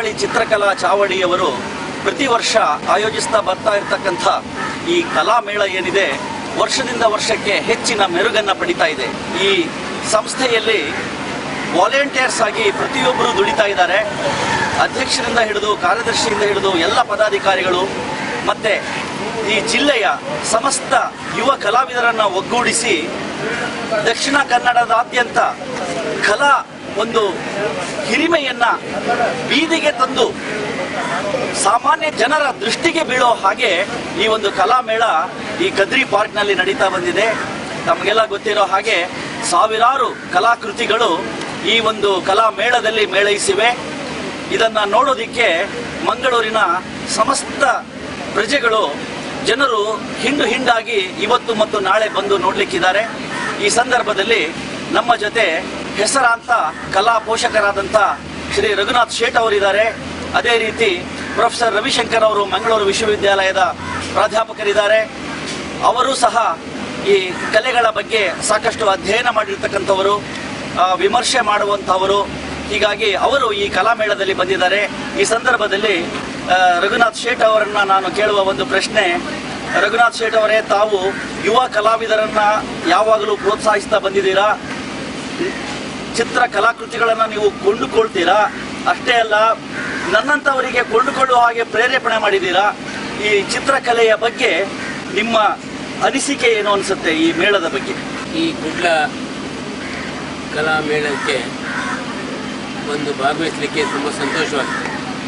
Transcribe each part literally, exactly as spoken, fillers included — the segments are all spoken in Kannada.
ಕರಾವಳಿ ಚಿತ್ರಕಲಾ ಚಾವಡಿಯವರು ಪ್ರತಿ ವರ್ಷ ಆಯೋಜಿಸ್ತಾ ಬರ್ತಾ ಇರತಕ್ಕಂಥ ಈ ಕಲಾಮೇಳ ಏನಿದೆ ವರ್ಷದಿಂದ ವರ್ಷಕ್ಕೆ ಹೆಚ್ಚಿನ ಮೆರುಗನ್ನು ಪಡಿತಾ ಇದೆ. ಈ ಸಂಸ್ಥೆಯಲ್ಲಿ ವಾಲಂಟಿಯರ್ಸ್ ಆಗಿ ಪ್ರತಿಯೊಬ್ಬರು ದುಡಿತಾ ಇದ್ದಾರೆ. ಅಧ್ಯಕ್ಷರಿಂದ ಹಿಡಿದು ಕಾರ್ಯದರ್ಶಿಯಿಂದ ಹಿಡಿದು ಎಲ್ಲ ಪದಾಧಿಕಾರಿಗಳು ಮತ್ತು ಈ ಜಿಲ್ಲೆಯ ಸಮಸ್ತ ಯುವ ಕಲಾವಿದರನ್ನು ಒಗ್ಗೂಡಿಸಿ ದಕ್ಷಿಣ ಕನ್ನಡದಾದ್ಯಂತ ಕಲಾ ಒಂದು ಹಿರಿಮೆಯನ್ನು ಬೀದಿಗೆ ತಂದು ಸಾಮಾನ್ಯ ಜನರ ದೃಷ್ಟಿಗೆ ಬೀಳೋ ಹಾಗೆ ಈ ಒಂದು ಕಲಾಮೇಳ ಈ ಕದ್ರಿ ಪಾರ್ಕ್ನಲ್ಲಿ ನಡೀತಾ ಬಂದಿದೆ. ತಮಗೆಲ್ಲ ಗೊತ್ತಿರೋ ಹಾಗೆ ಸಾವಿರಾರು ಕಲಾಕೃತಿಗಳು ಈ ಒಂದು ಕಲಾಮೇಳದಲ್ಲಿ ಮೇಳೈಸಿವೆ. ಇದನ್ನು ನೋಡೋದಕ್ಕೆ ಮಂಗಳೂರಿನ ಸಮಸ್ತ ಪ್ರಜೆಗಳು ಜನರು ಹಿಂಡು ಹಿಂಡಾಗಿ ಇವತ್ತು ಮತ್ತು ನಾಳೆ ಬಂದು ನೋಡಲಿಕ್ಕಿದ್ದಾರೆ. ಈ ಸಂದರ್ಭದಲ್ಲಿ ನಮ್ಮ ಜೊತೆ ಹೆಸರಾಂತ ಕಲಾ ಪೋಷಕರಾದಂಥ ಶ್ರೀ ರಘುನಾಥ್ ಶೇಟ್ ಅವರಿದ್ದಾರೆ. ಅದೇ ರೀತಿ ಪ್ರೊಫೆಸರ್ ರವಿಶಂಕರ್ ಅವರು ಮಂಗಳೂರು ವಿಶ್ವವಿದ್ಯಾಲಯದ ಪ್ರಾಧ್ಯಾಪಕರಿದ್ದಾರೆ. ಅವರು ಸಹ ಈ ಕಲೆಗಳ ಬಗ್ಗೆ ಸಾಕಷ್ಟು ಅಧ್ಯಯನ ಮಾಡಿರ್ತಕ್ಕಂಥವರು, ವಿಮರ್ಶೆ ಮಾಡುವಂಥವರು. ಹೀಗಾಗಿ ಅವರು ಈ ಕಲಾಮೇಳದಲ್ಲಿ ಬಂದಿದ್ದಾರೆ. ಈ ಸಂದರ್ಭದಲ್ಲಿ ರಘುನಾಥ್ ಶೇಟ್ ಅವರನ್ನು ನಾನು ಕೇಳುವ ಒಂದು ಪ್ರಶ್ನೆ, ರಘುನಾಥ್ ಶೇಟ್ ಅವರೇ, ತಾವು ಯುವ ಕಲಾವಿದರನ್ನು ಯಾವಾಗಲೂ ಪ್ರೋತ್ಸಾಹಿಸ್ತಾ ಬಂದಿದ್ದೀರಾ, ಚಿತ್ರ ಕಲಾಕೃತಿಗಳನ್ನು ನೀವು ಕೊಂಡುಕೊಳ್ತೀರಾ, ಅಷ್ಟೇ ಅಲ್ಲ ನನ್ನಂಥವರಿಗೆ ಕೊಂಡುಕೊಳ್ಳುವ ಹಾಗೆ ಪ್ರೇರೇಪಣೆ ಮಾಡಿದ್ದೀರಾ. ಈ ಚಿತ್ರಕಲೆಯ ಬಗ್ಗೆ ನಿಮ್ಮ ಅನಿಸಿಕೆ ಏನು ಅನಿಸುತ್ತೆ ಈ ಮೇಳದ ಬಗ್ಗೆ? ಈ ಕುಡ್ಲ ಕಲಾ ಮೇಳಕ್ಕೆ ಒಂದು ಭಾಗವಹಿಸಲಿಕ್ಕೆ ತುಂಬ ಸಂತೋಷವಾಗ್ತದೆ.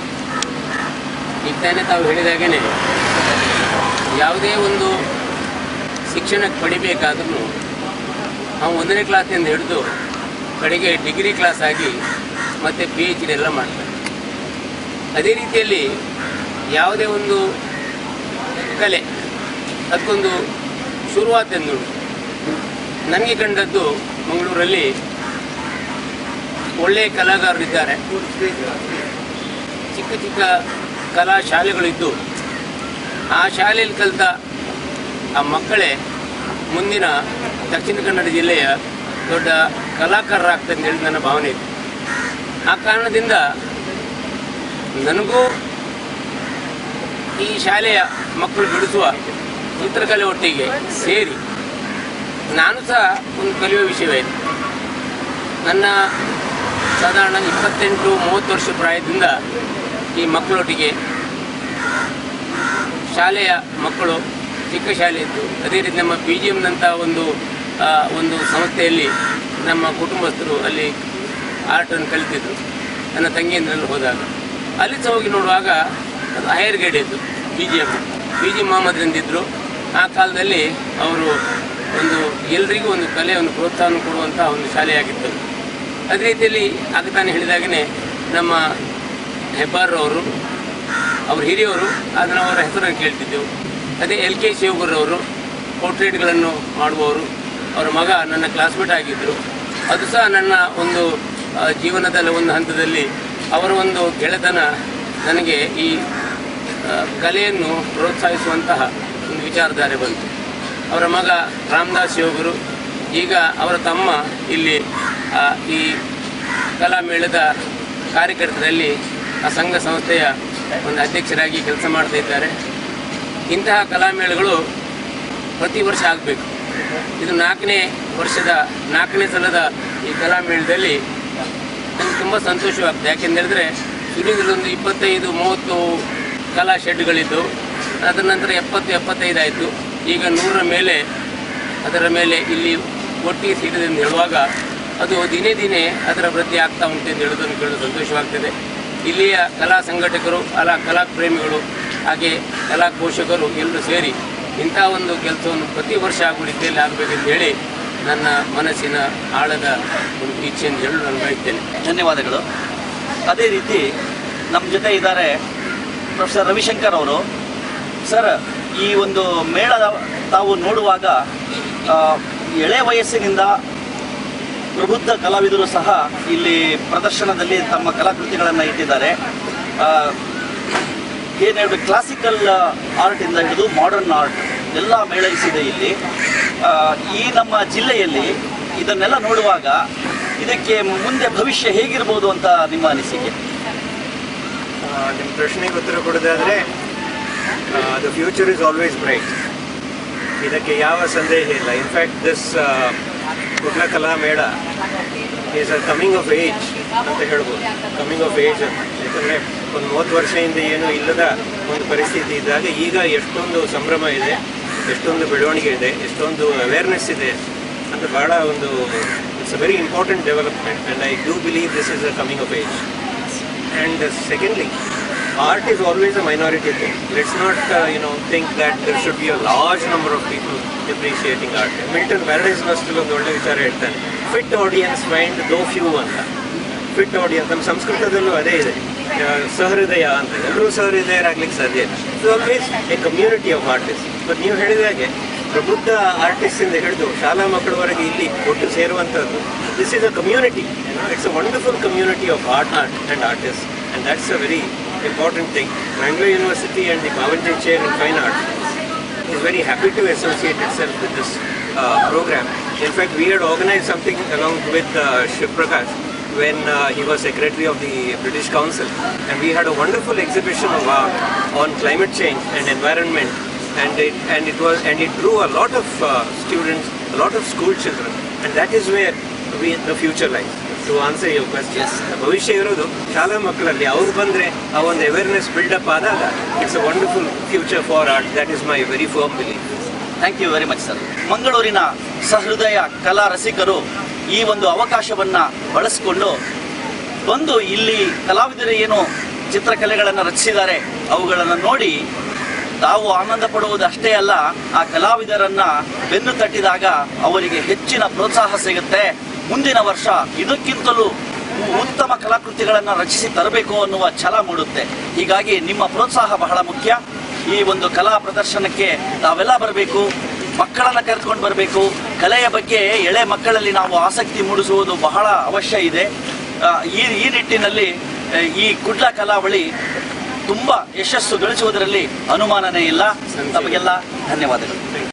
ಈಗ ತಾನೇ ತಾವು ಹೇಳಿದಾಗೇ ಯಾವುದೇ ಒಂದು ಶಿಕ್ಷಣಕ್ಕೆ ಪಡಿಬೇಕಾದ್ರೂ ನಾವು ಒಂದನೇ ಕ್ಲಾಸಿನಿಂದ ಹಿಡಿದು ಕಡೆಗೆ ಡಿಗ್ರಿ ಕ್ಲಾಸ್ ಆಗಿ ಮತ್ತು ಪಿ ಎಚ್ ಡಿ ಎಲ್ಲ ಮಾಡ್ತಾರೆ. ಅದೇ ರೀತಿಯಲ್ಲಿ ಯಾವುದೇ ಒಂದು ಕಲೆ ಅದಕ್ಕೊಂದು ಶುರುವಾತೆಂದು ನನಗೆ ಕಂಡದ್ದು ಮಂಗಳೂರಲ್ಲಿ ಒಳ್ಳೆಯ ಕಲಾಕಾರರಿದ್ದಾರೆ. ಚಿಕ್ಕ ಚಿಕ್ಕ ಕಲಾ ಶಾಲೆಗಳಿದ್ದು ಆ ಶಾಲೆಯಲ್ಲಿ ಕಲಿತ ಆ ಮಕ್ಕಳೇ ಮುಂದಿನ ದಕ್ಷಿಣ ಕನ್ನಡ ಜಿಲ್ಲೆಯ ದೊಡ್ಡ ಕಲಾಕಾರರಾಗ್ತದೆ ಅಂತ ಹೇಳಿ ನನ್ನ ಭಾವನೆ ಇದೆ. ಆ ಕಾರಣದಿಂದ ನನಗೂ ಈ ಶಾಲೆಯ ಮಕ್ಕಳು ಬಿಡಿಸುವ ಚಿತ್ರಕಲೆ ಒಟ್ಟಿಗೆ ಸೇರಿ ನಾನು ಸಹ ಒಂದು ಕಲಿಯುವ ವಿಷಯವಾಯಿತು. ನನ್ನ ಸಾಧಾರಣ ಇಪ್ಪತ್ತೆಂಟು ಮೂವತ್ತು ವರ್ಷ ಪ್ರಾಯದಿಂದ ಈ ಮಕ್ಕಳೊಟ್ಟಿಗೆ ಶಾಲೆಯ ಮಕ್ಕಳು ಚಿಕ್ಕ ಶಾಲೆ ಇತ್ತು. ಅದೇ ರೀತಿ ನಮ್ಮ ಪಿ ಜಿ ಎಮ್ನಂಥ ಒಂದು ಒಂದು ಸಂಸ್ಥೆಯಲ್ಲಿ ನಮ್ಮ ಕುಟುಂಬಸ್ಥರು ಅಲ್ಲಿ ಆರ್ಟನ್ನು ಕಲಿತಿದ್ರು. ನನ್ನ ತಂಗಿಯಂದ್ರಲ್ಲಿ ಹೋದಾಗ ಅಲ್ಲಿ ಸಹ ಹೋಗಿ ನೋಡುವಾಗ ಅದು ಹೈಯರ್ ಗೈಡ್ ಇತ್ತು. P G M P G ಮೊಹಮ್ಮದ್ರಂದಿದ್ದರು. ಆ ಕಾಲದಲ್ಲಿ ಅವರು ಒಂದು ಎಲ್ರಿಗೂ ಒಂದು ಕಲೆಯನ್ನು ಪ್ರೋತ್ಸಾಹ ಕೊಡುವಂಥ ಒಂದು ಶಾಲೆಯಾಗಿತ್ತು. ಅದೇ ರೀತಿಯಲ್ಲಿ ಆಗ ತಾನೇ ಹೇಳಿದಾಗೇ ನಮ್ಮ ಹೆಬ್ಬಾರವರು ಅವರು ಹಿರಿಯವರು, ಅದನ್ನು ಅವರ ಹೆಸರನ್ನು ಕೇಳ್ತಿದ್ದೆವು. ಅದೇ ಎಲ್ ಕೆ ಶಿವಗುರವರು ಪೋರ್ಟ್ರೇಟ್ಗಳನ್ನು ಮಾಡುವವರು, ಅವರ ಮಗ ನನ್ನ ಕ್ಲಾಸ್ಮೇಟ್ ಆಗಿದ್ದರು. ಅದು ಸಹ ನನ್ನ ಒಂದು ಜೀವನದಲ್ಲಿ ಒಂದು ಹಂತದಲ್ಲಿ ಅವರ ಒಂದು ಗೆಳೆತನ ನನಗೆ ಈ ಕಲೆಯನ್ನು ಪ್ರೋತ್ಸಾಹಿಸುವಂತಹ ಒಂದು ವಿಚಾರಧಾರೆ ಬಂತು. ಅವರ ಮಗ ರಾಮದಾಸ್ ಶಿವಗುರು, ಈಗ ಅವರ ತಮ್ಮ ಇಲ್ಲಿ ಈ ಕಲಾಮೇಳದ ಕಾರ್ಯಕರ್ತರಲ್ಲಿ ಆ ಸಂಘ ಸಂಸ್ಥೆಯ ಒಂದು ಅಧ್ಯಕ್ಷರಾಗಿ ಕೆಲಸ ಮಾಡ್ತಾ ಇದ್ದಾರೆ. ಇಂತಹ ಕಲಾಮೇಳಗಳು ಪ್ರತಿ ವರ್ಷ ಆಗಬೇಕು. ಇದು ನಾಲ್ಕನೇ ವರ್ಷದ ನಾಲ್ಕನೇ ಸಲದ ಈ ಕಲಾಮೇಳದಲ್ಲಿ ನನಗೆ ತುಂಬ ಸಂತೋಷವಾಗ್ತದೆ. ಯಾಕೆಂದೇಳಿದ್ರೆ ಶುರುವಿನಲ್ಲೊಂದು ಇಪ್ಪತ್ತೈದು ಮೂವತ್ತು ಕಲಾ ಶೆಡ್ಗಳಿದ್ದು, ಅದರ ನಂತರ ಎಪ್ಪತ್ತು ಎಪ್ಪತ್ತೈದು ಆಯಿತು. ಈಗ ನೂರರ ಮೇಲೆ ಅದರ ಮೇಲೆ ಇಲ್ಲಿ ಒಟ್ಟಿಗೆ ಸೇರಿದೆ ಎಂದು ಹೇಳುವಾಗ ಅದು ದಿನೇ ದಿನೇ ಅದರ ವೃದ್ಧಿ ಆಗ್ತಾ ಉಂಟು ಎಂದು ಹೇಳೋದನ್ನು ಕೇಳಲು ಸಂತೋಷವಾಗ್ತದೆ. ಇಲ್ಲಿಯ ಕಲಾ ಸಂಘಟಕರು, ಕಲಾ ಕಲಾ ಪ್ರೇಮಿಗಳು, ಹಾಗೆ ಕಲಾ ಪೋಷಕರು ಎಲ್ಲರೂ ಸೇರಿ ಇಂಥ ಒಂದು ಕೆಲಸವನ್ನು ಪ್ರತಿ ವರ್ಷ ಆಗುವ ರೀತಿಯಲ್ಲಿ ಆಗಬೇಕೆಂದು ಹೇಳಿ ನನ್ನ ಮನಸ್ಸಿನ ಆಳದ ಒಂದು ಇಚ್ಛೆಯನ್ನು ಹೇಳಲು ನಾನು ಬಯಸ್ತೇನೆ. ಧನ್ಯವಾದಗಳು. ಅದೇ ರೀತಿ ನಮ್ಮ ಜೊತೆ ಇದ್ದಾರೆ ಪ್ರೊಫೆಸರ್ ರವಿಶಂಕರ್ ಅವರು. ಸರ್, ಈ ಒಂದು ಮೇಳ ತಾವು ನೋಡುವಾಗ ಎಳೆ ವಯಸ್ಸಿನಿಂದ ಪ್ರಬುದ್ಧ ಕಲಾವಿದರು ಸಹ ಇಲ್ಲಿ ಪ್ರದರ್ಶನದಲ್ಲಿ ತಮ್ಮ ಕಲಾಕೃತಿಗಳನ್ನು ಇಟ್ಟಿದ್ದಾರೆ. ಏನು ಹೇಳಬೇಕು, ಕ್ಲಾಸಿಕಲ್ ಆರ್ಟಿಂದ ಹಿಡಿದು ಮಾಡರ್ನ್ ಆರ್ಟ್ ಎಲ್ಲ ಮೇಳೈಸಿದೆ ಇಲ್ಲಿ. ಈ ನಮ್ಮ ಜಿಲ್ಲೆಯಲ್ಲಿ ಇದನ್ನೆಲ್ಲ ನೋಡುವಾಗ ಇದಕ್ಕೆ ಮುಂದೆ ಭವಿಷ್ಯ ಹೇಗಿರ್ಬೋದು ಅಂತ ನಿಮ್ಮ ಅನಿಸಿಕೆ? ನಿಮ್ಮ ಪ್ರಶ್ನೆಗೆ ಉತ್ತರ ಕೊಡೋದಾದರೆ the future is always bright, ಇದಕ್ಕೆ ಯಾವ ಸಂದೇಹ ಇಲ್ಲ. In fact this Kudla Kala Mela is a coming of age ಅಂತ ಹೇಳ್ಬೋದು. ಕಮಿಂಗ್ ಆಫ್ ಏಜ್ ಅಂತ, ಯಾಕಂದರೆ ಒಂದು ಮೂವತ್ತು ವರ್ಷದಿಂದ ಏನು ಇಲ್ಲದ ಒಂದು ಪರಿಸ್ಥಿತಿ ಇದ್ದಾಗ ಈಗ ಎಷ್ಟೊಂದು ಸಂಭ್ರಮ ಇದೆ, ಎಷ್ಟೊಂದು ಬೆಳವಣಿಗೆ ಇದೆ, ಎಷ್ಟೊಂದು ಅವೇರ್ನೆಸ್ ಇದೆ ಅಂತ ಭಾಳ ಒಂದು it's a very important development and I do believe this is a coming of age. And uh, secondly, art is always a minority thing. Let's not uh, you know think that there should be a large number of people appreciating art. Milton Paradise Lost ಒಂದು ಒಳ್ಳೆ ವಿಚಾರ ಹೇಳ್ತಾನೆ, fit audience find though few ಅಂತ. ಫಿಟ್ ಆಡಿಯನ್ಸ್ ನಮ್ಮ ಸಂಸ್ಕೃತದಲ್ಲೂ ಅದೇ ಇದೆ, ಸಹೃದಯ ಅಂತ. ಎಲ್ಲರೂ ಸಹೃದಯರಾಗ್ಲಿಕ್ಕೆ ಸಾಧ್ಯ ಇಲ್ಲ. It's always a community of artist. But ನೀವು ಹೇಳಿದ ಹಾಗೆ ಪ್ರಬುದ್ಧ ಆರ್ಟಿಸ್ಟ್ ಇಂದ ಹಿಡಿದು ಶಾಲಾ ಮಕ್ಕಳವರೆಗೆ ಇಲ್ಲಿ ಒಟ್ಟು ಸೇರುವಂಥದ್ದು. This is a community, it's a wonderful community of art art and artist, and that's a very important thing. Bangalore University and the Pavanjay Chair in Fine Arts is very happy to associate itself with this uh, program. In fact, we had organized something along with uh, Shiv Prakash when uh, he was Secretary of the British Council, and we had a wonderful exhibition of art on climate change and environment, and it and it was and it drew a lot of uh, students, a lot of school children, and that is where we the future lies. To answer your question, ಭವಿಷ್ಯ ಇರೋದು ಶಾಲಾ ಮಕ್ಕಳಲ್ಲಿ. ಅವ್ರು ಬಂದರೆ ಆ ಒಂದು ಅವೇರ್ನೆಸ್ ಬಿಲ್ಡಪ್ ಆದಾಗ it's a wonderful future for art. That is my very firm belief. Thank you very much sir. ಮಂಗಳೂರಿನ ಸಹೃದಯ ಕಲಾ ರಸಿಕರು ಈ ಒಂದು ಅವಕಾಶವನ್ನು ಬಳಸಿಕೊಂಡು ಬಂದು ಇಲ್ಲಿ ಕಲಾವಿದರು ಏನು ಚಿತ್ರಕಲೆಗಳನ್ನು ರಚಿಸಿದ್ದಾರೆ ಅವುಗಳನ್ನು ನೋಡಿ ತಾವು ಆನಂದ ಪಡುವುದು ಅಷ್ಟೇ ಅಲ್ಲ, ಆ ಕಲಾವಿದರನ್ನು ಬೆನ್ನು ತಟ್ಟಿದಾಗ ಅವರಿಗೆ ಹೆಚ್ಚಿನ ಪ್ರೋತ್ಸಾಹ ಸಿಗುತ್ತೆ. ಮುಂದಿನ ವರ್ಷ ಇದಕ್ಕಿಂತಲೂ ಉತ್ತಮ ಕಲಾಕೃತಿಗಳನ್ನು ರಚಿಸಿ ತರಬೇಕು ಅನ್ನುವ ಛಲ ಮೂಡುತ್ತೆ. ಹೀಗಾಗಿ ನಿಮ್ಮ ಪ್ರೋತ್ಸಾಹ ಬಹಳ ಮುಖ್ಯ. ಈ ಒಂದು ಕಲಾ ಪ್ರದರ್ಶನಕ್ಕೆ ತಾವೆಲ್ಲ ಬರಬೇಕು, ಮಕ್ಕಳನ್ನು ಕರೆದುಕೊಂಡು ಬರಬೇಕು. ಕಲೆಯ ಬಗ್ಗೆ ಎಳೆ ಮಕ್ಕಳಲ್ಲಿ ನಾವು ಆಸಕ್ತಿ ಮೂಡಿಸುವುದು ಬಹಳ ಅವಶ್ಯ ಇದೆ. ಈ ಈ ನಿಟ್ಟಿನಲ್ಲಿ ಈ ಕುಡ್ಲ ಕಲಾವಳಿ ತುಂಬ ಯಶಸ್ಸು ಗಳಿಸುವುದರಲ್ಲಿ ಅನುಮಾನನೇ ಇಲ್ಲ. ತಮಗೆಲ್ಲ ಧನ್ಯವಾದಗಳು.